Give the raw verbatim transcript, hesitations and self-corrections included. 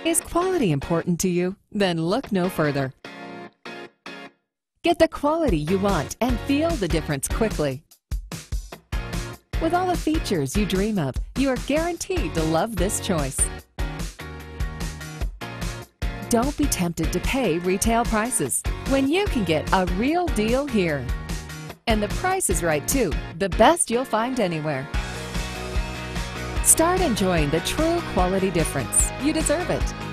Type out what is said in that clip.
Is quality important to you? Then look no further. Get the quality you want and feel the difference quickly. With all the features you dream of, you are guaranteed to love this choice. Don't be tempted to pay retail prices when you can get a real deal here. And the price is right too, the best you'll find anywhere. Start enjoying the true quality difference. You deserve it.